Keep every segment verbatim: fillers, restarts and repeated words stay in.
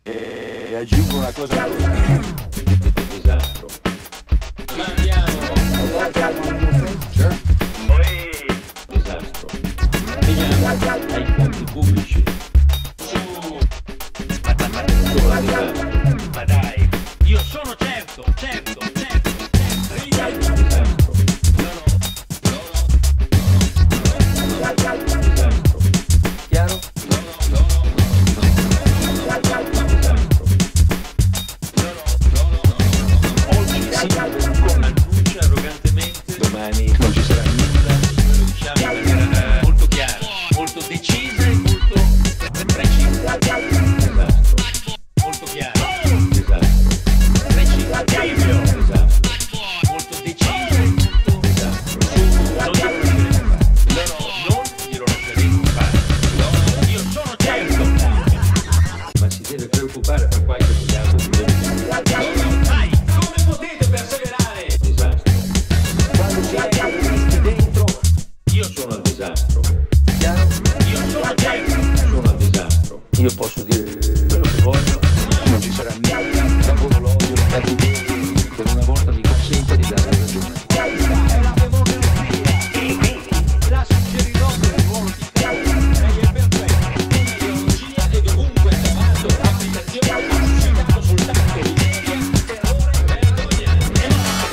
E aggiungo una cosa. Esatto. Ma andiamo. Sure. Esatto. Veniamo ai conti pubblici. Ma dai, io sono certo, certo, certo, certo. Esatto. Chiaro? Oggi si annuncia arrogantemente, Domani non ci sarà nulla. Noi lo diciamo in maniera molto chiara, molto decisa e molto precisa. esatto, Molto chiara, esatto, precisa. Cribio. esatto, Molto decisa e molto esatto. non glielo lasceremo fare. No, no, non glielo lasceremo fare. No, io sono certo. Ma si deve preoccupare per qualche miliardo di euro. Dai, come potete perseverare? Esatto. Quando si è comunisti dentro, Io sono al disastro. chiaro? Io sono certo. Sono al disastro. Io posso dire quello che voglio, non ci sarà nulla. Lavoro l'odio, la cattiveria, per una volta mi consente di dare ragione. Questa è la democrazia. E quindi la suggerirò per il ruolo di capo. Lei è perfetto. Un'ideologia e dovunque è chiamato. Applicazione ha suscitato soltanto miseria, terrore, vergogna e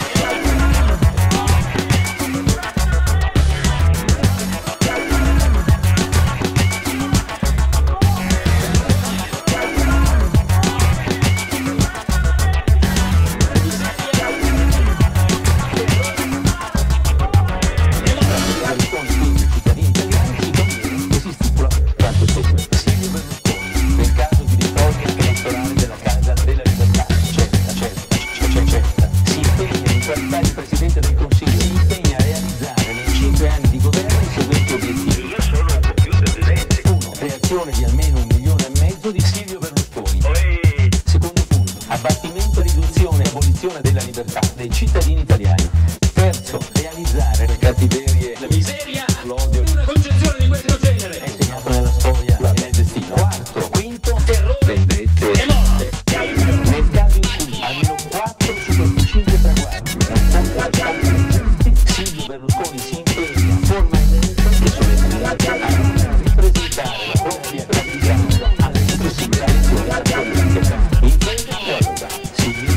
Berlusconi, quindi i cittadini italiani, si conviene che si stipula quanto segue. Silvio Berlusconi, nel caso di vittoria elettorale della Casa della Libertà, certa, certa, certa, certa, si impegna in qualità di Presidente del Consiglio, si impegna a realizzare nei cinque anni di governo i seguenti obiettivi. io sono un computer vivente. uno. Creazione di almeno un milione e mezzo di Silvio Berlusconi. Poi Secondo punto, abbattimento, riduzione e abolizione della libertà dei cittadini italiani. Terzo, realizzare le cattiverie, la miseria, l'odio una concezione di questo genere. è segnato nella storia e nel destino. Quarto, quinto, Terrore vendette. e morte. Cribio. Nel caso in cui almeno quattro su questi cinque traguardi non fossero stati raggiunti, Silvio Berlusconi si impegna formalmente e solennemente a non ripresentare la propria candidatura alle successive elezioni politiche. Impegno deroga. Silvio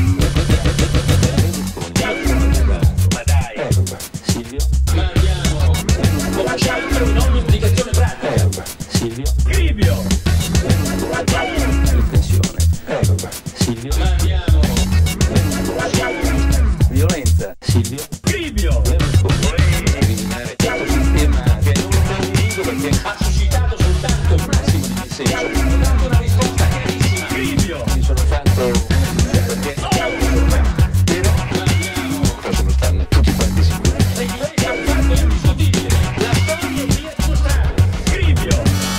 Berlusconi. Ma dai, Deroga. Silvio ma andiamo. Conosciamolo in ogni implicazione pratica. Deroga. Silvio Cribio. Berlusconi. In pensione. Deroga. Silvio Ma andiamo. Violenza. Silvio Cribio. Berlusconi. Eliminare questo sistema che non condivido perché Ha suscitato soltanto il massimo di dissenso. Ha dato una risposta chiarissima. Cribio. mi sono fatto perché però Ma andiamo. possono starne tutti quanti sicuri. Le difese è un fatto indiscutibile. La storia è lì a dimostrarlo. Cribio.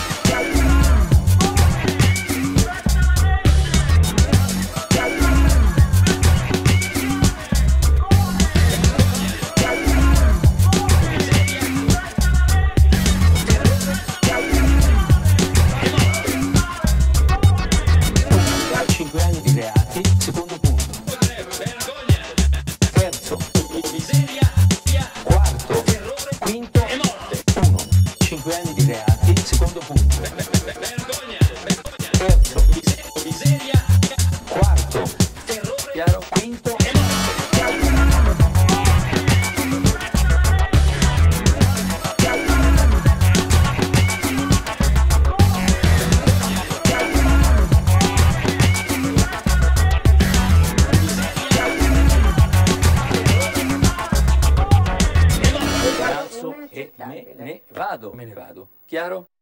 cinque anni di reati, secondo punto. Vergogna. Terzo, Miseria. quarto, Terrore quinto, e morte. uno. cinque anni di reati, secondo punto. Vergogna. Vergogna. Terzo, Miseria. quarto, Terrore chiaro, quinto, e morte. alzo e me ne vado. Me ne vado. Chiaro?